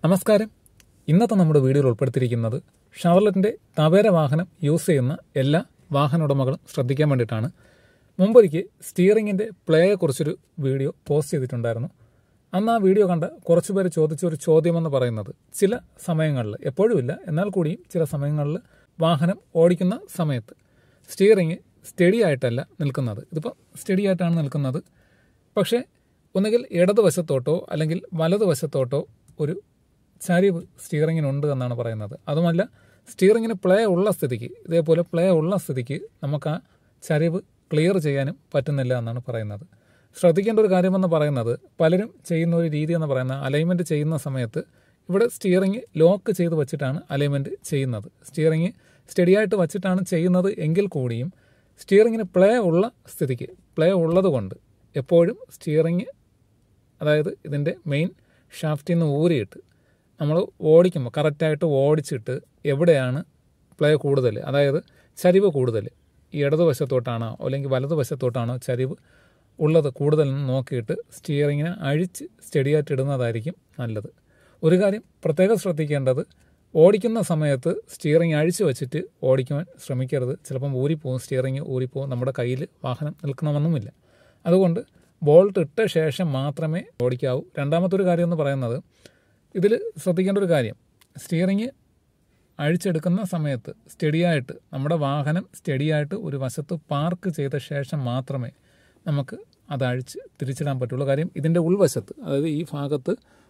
നമസ്കാരം. ഇന്നത്തെ നമ്മുടെ വീഡിയോയിൽ ഉൾപ്പെടുത്തിയിരിക്കുന്നത് ഷവർലെറ്റിൻ്റെ ടവേര വാഹനം യൂസ് ചെയ്യുന്ന എല്ലാ വാഹന ഉടമകളും ശ്രദ്ധിക്കാൻ വേണ്ടിയിട്ടാണ്. മുമ്പൊരിക്കൽ സ്റ്റിയറിങ്ങിൻ്റെ പ്ലേയെക്കുറിച്ചൊരു വീഡിയോ പോസ്റ്റ് ചെയ്തിട്ടുണ്ടായിരുന്നു. അന്ന് ആ വീഡിയോ കണ്ട കുറച്ച് പേര് ചോദിച്ചൊരു ചോദ്യമെന്ന് പറയുന്നത്, ചില സമയങ്ങളിൽ, എപ്പോഴുമില്ല എന്നാൽ കൂടിയും ചില സമയങ്ങളിൽ വാഹനം ഓടിക്കുന്ന സമയത്ത് സ്റ്റിയറിങ് സ്റ്റഡി ആയിട്ടല്ല നിൽക്കുന്നത്. ഇതിപ്പോൾ സ്റ്റഡി ആയിട്ടാണ് നിൽക്കുന്നത്, പക്ഷേ ഒന്നുകിൽ ഇടതുവശത്തോട്ടോ അല്ലെങ്കിൽ വലതുവശത്തോട്ടോ ഒരു ചരിവ് സ്റ്റിയറിങ്ങിനുണ്ട് എന്നാണ് പറയുന്നത്. അതുമല്ല, സ്റ്റിയറിങ്ങിന് പ്ലേ ഉള്ള സ്ഥിതിക്ക്, ഇതേപോലെ പ്ലേ ഉള്ള സ്ഥിതിക്ക് നമുക്ക് ആ ചരിവ് ക്ലിയർ ചെയ്യാനും പറ്റുന്നില്ല എന്നാണ് പറയുന്നത്. ശ്രദ്ധിക്കേണ്ട ഒരു കാര്യമെന്ന് പറയുന്നത്, പലരും ചെയ്യുന്ന ഒരു രീതി എന്ന് പറയുന്നത്, അലൈൻമെൻറ്റ് ചെയ്യുന്ന സമയത്ത് ഇവിടെ സ്റ്റിയറിങ് ലോക്ക് ചെയ്ത് വച്ചിട്ടാണ് അലൈൻമെൻറ്റ് ചെയ്യുന്നത്. സ്റ്റിയറിങ് സ്റ്റഡിയായിട്ട് വച്ചിട്ടാണ് ചെയ്യുന്നത് എങ്കിൽ കൂടിയും സ്റ്റിയറിങ്ങിന് പ്ലേ ഉള്ള സ്ഥിതിക്ക്, പ്ലേ ഉള്ളത് കൊണ്ട് എപ്പോഴും സ്റ്റിയറിങ്, അതായത് ഇതിൻ്റെ മെയിൻ ഷാഫ്റ്റിൽ നിന്ന് ഊരിയിട്ട് നമ്മൾ ഓടിക്കുമ്പോൾ കറക്റ്റായിട്ട് ഓടിച്ചിട്ട് എവിടെയാണ് പ്ലേ കൂടുതൽ, അതായത് ചരിവ് കൂടുതൽ, ഈ ഇടതുവശത്തോട്ടാണോ അല്ലെങ്കിൽ വലതുവശത്തോട്ടാണോ ചരിവ് ഉള്ളത് കൂടുതലെന്ന് നോക്കിയിട്ട് സ്റ്റിയറിങ്ങിനെ അഴിച്ച് സ്റ്റഡിയായിട്ട് ഇടുന്നതായിരിക്കും നല്ലത്. ഒരു കാര്യം പ്രത്യേകം ശ്രദ്ധിക്കേണ്ടത്, ഓടിക്കുന്ന സമയത്ത് സ്റ്റിയറിങ് അഴിച്ച് വെച്ചിട്ട് ഓടിക്കുവാൻ ശ്രമിക്കരുത്. ചിലപ്പം ഊരിപ്പോവും, സ്റ്റിയറിങ് ഊരിപ്പോവും, നമ്മുടെ കയ്യിൽ വാഹനം നിൽക്കണമെന്നുമില്ല. അതുകൊണ്ട് ബോൾട്ട് ഇട്ട ശേഷം മാത്രമേ ഓടിക്കാവൂ. രണ്ടാമത്തെ ഒരു കാര്യം എന്ന് പറയുന്നത്, ഇതിൽ ശ്രദ്ധിക്കേണ്ട ഒരു കാര്യം, സ്റ്റിയറിങ് അഴിച്ചെടുക്കുന്ന സമയത്ത് സ്റ്റഡിയായിട്ട്, നമ്മുടെ വാഹനം സ്റ്റഡിയായിട്ട് ഒരു വശത്ത് പാർക്ക് ചെയ്ത ശേഷം മാത്രമേ നമുക്ക് അത് അഴിച്ച് തിരിച്ചിടാൻ പറ്റുള്ളൂ. കാര്യം ഇതിൻ്റെ ഉൾവശത്ത്, അതായത് ഈ ഭാഗത്ത്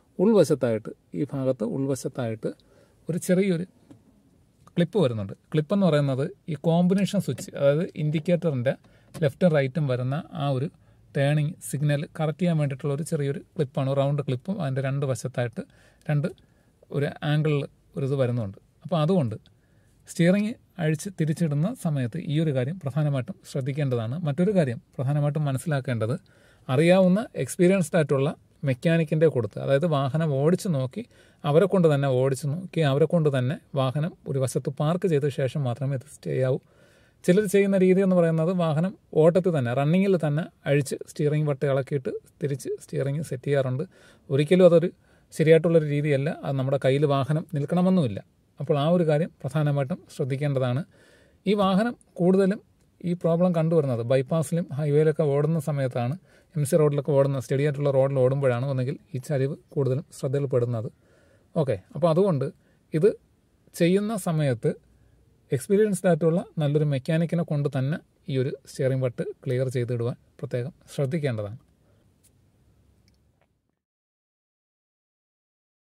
ഉൾവശത്തായിട്ട് ഒരു ചെറിയൊരു ക്ലിപ്പ് വരുന്നുണ്ട്. ക്ലിപ്പെന്ന് പറയുന്നത് ഈ കോമ്പിനേഷൻ സ്വിച്ച്, അതായത് ഇൻഡിക്കേറ്ററിൻ്റെ ലെഫ്റ്റും റൈറ്റും വരുന്ന ആ ഒരു ടേണിങ് സിഗ്നൽ കറക്റ്റ് ചെയ്യാൻ വേണ്ടിയിട്ടുള്ള ഒരു ചെറിയൊരു ക്ലിപ്പാണ്. റൗണ്ട് ക്ലിപ്പും അതിൻ്റെ രണ്ട് വശത്തായിട്ട് ഒരു ആംഗിളിൽ ഒരു ഇത് വരുന്നുണ്ട്. അപ്പോൾ അതുകൊണ്ട് സ്റ്റിയറിങ് അഴിച്ച് തിരിച്ചിടുന്ന സമയത്ത് ഈ ഒരു കാര്യം പ്രധാനമായിട്ടും ശ്രദ്ധിക്കേണ്ടതാണ്. മറ്റൊരു കാര്യം പ്രധാനമായിട്ടും മനസ്സിലാക്കേണ്ടത്, അറിയാവുന്ന എക്സ്പീരിയൻസ്ഡ് ആയിട്ടുള്ള മെക്കാനിക്കിൻ്റെ കൊടുത്ത്, അതായത് വാഹനം ഓടിച്ച് നോക്കി അവരെ കൊണ്ട് തന്നെ വാഹനം ഒരു വശത്ത് പാർക്ക് ചെയ്ത ശേഷം മാത്രമേ ഇത് ചെയ്യാവൂ. ചിലർ ചെയ്യുന്ന രീതി എന്ന് പറയുന്നത്, വാഹനം ഓട്ടത്തിൽ തന്നെ, റണ്ണിങ്ങിൽ തന്നെ അഴിച്ച് സ്റ്റിയറിംഗ് വട്ട് ഇളക്കിയിട്ട് തിരിച്ച് സ്റ്റിയറിംഗ് സെറ്റ് ചെയ്യാറുണ്ട്. ഒരിക്കലും അതൊരു ശരിയായിട്ടുള്ളൊരു രീതിയല്ല. അത് നമ്മുടെ കയ്യിൽ വാഹനം നിൽക്കണമെന്നുമില്ല. അപ്പോൾ ആ ഒരു കാര്യം പ്രധാനമായിട്ടും ശ്രദ്ധിക്കേണ്ടതാണ്. ഈ വാഹനം കൂടുതലും ഈ പ്രോബ്ലം കണ്ടുവരുന്നത് ബൈപ്പാസിലും ഹൈവേയിലൊക്കെ ഓടുന്ന സമയത്താണ്. MC റോഡിലൊക്കെ ഓടുന്ന, സ്റ്റഡിയായിട്ടുള്ള റോഡിൽ ഓടുമ്പോഴാണ് ഒന്നെങ്കിൽ ഈ ചരിവ് കൂടുതലും ശ്രദ്ധയിൽപ്പെടുന്നത്. ഓക്കെ, അപ്പോൾ അതുകൊണ്ട് ഇത് ചെയ്യുന്ന സമയത്ത് എക്സ്പീരിയൻസ്ഡ് ആയിട്ടുള്ള നല്ലൊരു മെക്കാനിക്കിനെ കൊണ്ട് തന്നെ ഈ ഒരു സ്റ്റിയറിംഗ് വട്ട് ക്ലിയർ ചെയ്തിടുവാൻ പ്രത്യേകം ശ്രദ്ധിക്കേണ്ടതാണ്.